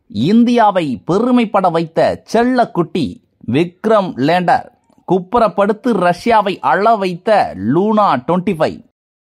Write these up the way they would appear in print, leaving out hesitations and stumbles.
இந்தியாவை பெருமைப்பட வைத்த செல்லக்குட்டி விக்ரம் லேண்டர், குப்புறப்படுத்து ரஷ்யாவை அழ வைத்த லூனா 25.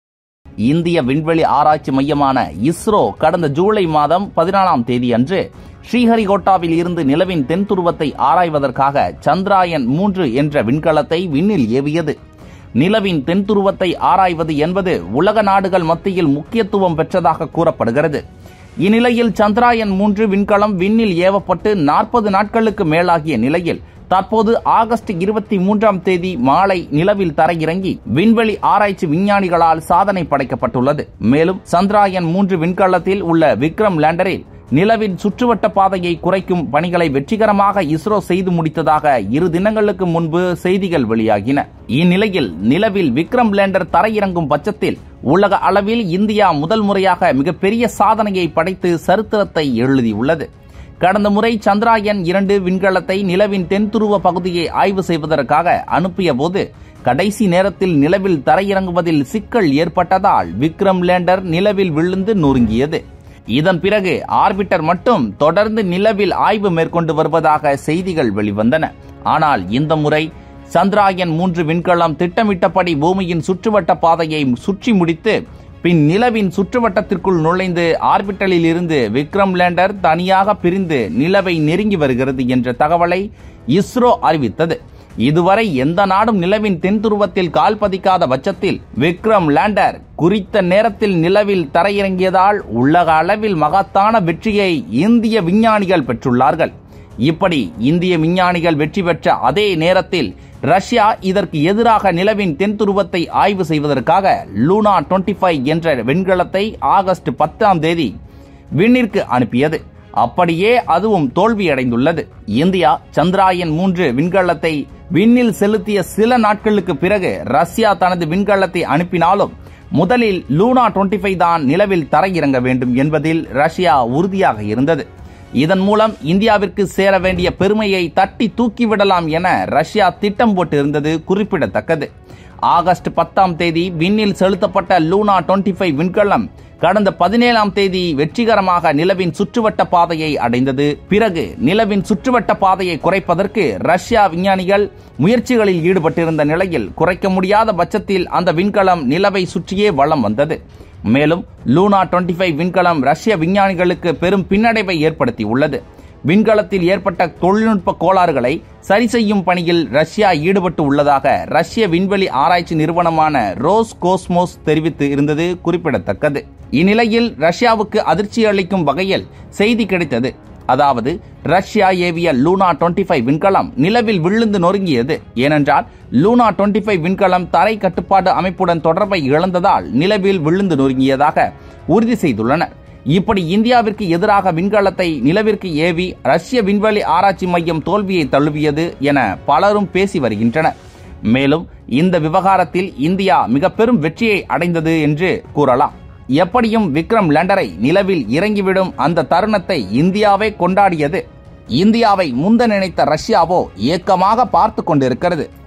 இந்திய விண்வெளி ஆராய்ச்சி மையமான இஸ்ரோ கடந்த ஜூலை மாதம் 14ஆம் தேதி அன்று ஸ்ரீஹரிகோட்டாவில் இருந்து நிலவின் தென் துருவத்தை ஆராய்வதற்காக சந்திராயன் 3 என்ற விண்கலத்தை விண்ணில் ஏவியது. நிலவின் தென் துருவத்தை ஆராய்வது என்பது உலக நாடுகள் மத்தியில் முக்கியத்துவம் பெற்றதாக கூறப்படுகிறது. இந்நிலையில் சந்திராயன் 3 விண்கலம் விண்ணில் ஏவப்பட்டு 40 நாட்களுக்கு மேலாகிய நிலையில் தற்போது ஆகஸ்ட் 23ஆம் தேதி மாலை நிலவில் தரையிறங்கி விண்வெளி ஆராய்ச்சி விஞ்ஞானிகளால் சாதனை படைக்கப்பட்டுள்ளது. மேலும் சந்திராயன் 3 விண்கலத்தில் உள்ள விக்ரம் லேண்டரில் நிலவின் சுற்றுவட்ட பாதையை குறைக்கும் பணிகளை வெற்றிகரமாக இஸ்ரோ செய்து முடித்ததாக 2 தினங்களுக்கு முன்பு செய்திகள் வெளியாகின. இந்நிலையில் நிலவில் விக்ரம் லேண்டர் தரையிறங்கும் பட்சத்தில் உலக அளவில் இந்தியா முதல் முறையாக மிகப்பெரிய சாதனையை படைத்து சரித்திரத்தை எழுதியுள்ளது. கடந்த முறை சந்திராயன் 2 விண்கலத்தை நிலவின் தென் துருவ பகுதியை ஆய்வு செய்வதற்காக அனுப்பிய போது கடைசி நேரத்தில் நிலவில் தரையிறங்குவதில் சிக்கல் ஏற்பட்டதால் விக்ரம் லேண்டர் நிலவில் விழுந்து நொறுங்கியது. இதன் பிறகு ஆர்பிட்டர் மட்டும் தொடர்ந்து நிலவில் ஆய்வு மேற்கொண்டு வருவதாக செய்திகள் வெளிவந்தன. ஆனால் இந்த முறை சந்திராயன் 3 விண்கலம் திட்டமிட்டபடி பூமியின் சுற்றுவட்ட பாதையை சுற்றி முடித்து பின் நிலவின் சுற்றுவட்டத்திற்குள் நுழைந்து ஆர்பிட்டலில் இருந்து விக்ரம் லேண்டர் தனியாக பிரிந்து நிலவை நெருங்கி வருகிறது என்ற தகவலை இஸ்ரோ அறிவித்தது. இதுவரை எந்த நாடும் நிலவின் தென் துருவத்தில் கால் பதிக்காத பட்சத்தில் விக்ரம் லேண்டர் குறித்த நேரத்தில் நிலவில் தரையிறங்கியதால் உலக அளவில் மகத்தான வெற்றியை இந்திய விஞ்ஞானிகள் பெற்றுள்ளார்கள். இப்படி இந்திய விஞ்ஞானிகள் வெற்றி பெற்ற அதே நேரத்தில் ரஷ்யா இதற்கு எதிராக நிலவின் தென் துருவத்தை ஆய்வு செய்வதற்காக லூனா 25 என்ற விண்கலத்தை ஆகஸ்ட் 10ஆம் தேதி விண்ணிற்கு அனுப்பியது. அப்படியே அதுவும் தோல்வியடைந்துள்ளது. இந்தியா சந்திராயன் 3 விண்கலத்தை விண்ணில் செலுத்திய சில நாட்களுக்கு பிறகு ரஷ்யா தனது விண்கலத்தை அனுப்பினாலும் முதலில் லூனா 25 தான் நிலவில் தரையிறங்க வேண்டும் என்பதில் ரஷ்யா உறுதியாக இருந்தது. இதன் மூலம் இந்தியாவிற்கு சேர வேண்டிய பெருமையை தட்டி தூக்கிவிடலாம் என ரஷ்யா திட்டம் போட்டிருந்தது குறிப்பிடத்தக்கது. ஆகஸ்ட் 10ஆம் தேதி விண்ணில் செலுத்தப்பட்ட லூனா 25 விண்கலம் கடந்த 17ஆம் தேதி வெற்றிகரமாக நிலவின் சுற்றுவட்ட பாதையை அடைந்தது. பிறகு நிலவின் சுற்றுவட்ட பாதையை குறைப்பதற்கு ரஷ்யா விஞ்ஞானிகள் முயற்சிகளில் ஈடுபட்டிருந்த நிலையில் குறைக்க முடியாத பட்சத்தில் அந்த விண்கலம் நிலவை சுற்றியே வலம் வந்தது. மேலும் லூனா 25 விண்கலம் ரஷ்ய விஞ்ஞானிகளுக்கு பெரும் பின்னடைவை ஏற்படுத்தியுள்ளது. விண்கலத்தில் ஏற்பட்ட தொழில்நுட்ப கோளாறுகளை சரி செய்யும் பணியில் ரஷ்யா ஈடுபட்டு உள்ளதாக ரஷ்ய விண்வெளி ஆராய்ச்சி நிறுவனமான ரோஸ்கோஸ்மோஸ் தெரிவித்து இருந்தது குறிப்பிடத்தக்கது. இந்நிலையில் ரஷ்யாவுக்கு அதிர்ச்சி அளிக்கும் வகையில் செய்தி கிடைத்தது. அதாவது ரஷ்யா ஏவிய லூனா 25 விண்கலம் நிலவில் விழுந்து நொறுங்கியது. ஏனென்றால் லூனா 25 விண்கலம் தரை கட்டுப்பாடு அமைப்புடன் தொடர்பை இழந்ததால் நிலவில் விழுந்து நொறுங்கியதாக உறுதி செய்துள்ளனர். இப்படி இந்தியாவிற்கு எதிராக விண்கலத்தை நிலவிற்கு ஏவி ரஷ்ய விண்வெளி ஆராய்ச்சி மையம் தோல்வியை தழுவியது என பலரும் பேசி வருகின்றனர். மேலும் இந்த விவகாரத்தில் இந்தியா மிக பெரும் வெற்றியை அடைந்தது என்று கூறலாம். எப்படியும் விக்ரம் லேண்டரை நிலவில் இறங்கிவிடும் அந்த தருணத்தை இந்தியாவே கொண்டாடியது. இந்தியாவை முந்த நினைத்த ரஷ்யாவோ ஏக்கமாக பார்த்து கொண்டிருக்கிறது.